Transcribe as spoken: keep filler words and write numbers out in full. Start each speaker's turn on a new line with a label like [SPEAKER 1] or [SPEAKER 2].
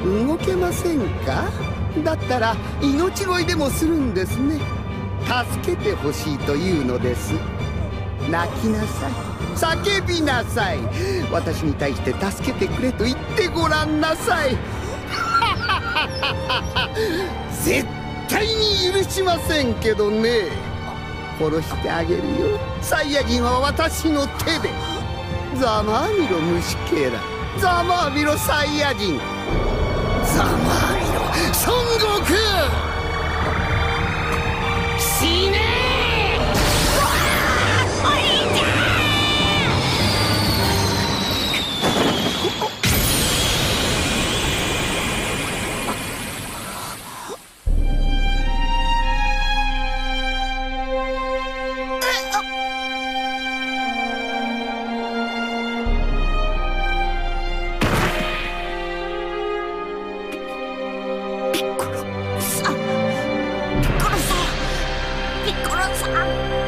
[SPEAKER 1] 動けませんか？だったら命乞いでもするんですね。助けてほしいというのです。泣きなさい、叫びなさい。私に対して助けてくれと言ってごらんなさい。絶対に許しませんけどね。殺してあげるよ。サイヤ人は私の手で。ざまあみろ虫けら、ざまあみろサイヤ人、ざまあみろ孫悟空、死ねー！
[SPEAKER 2] ピッコロさん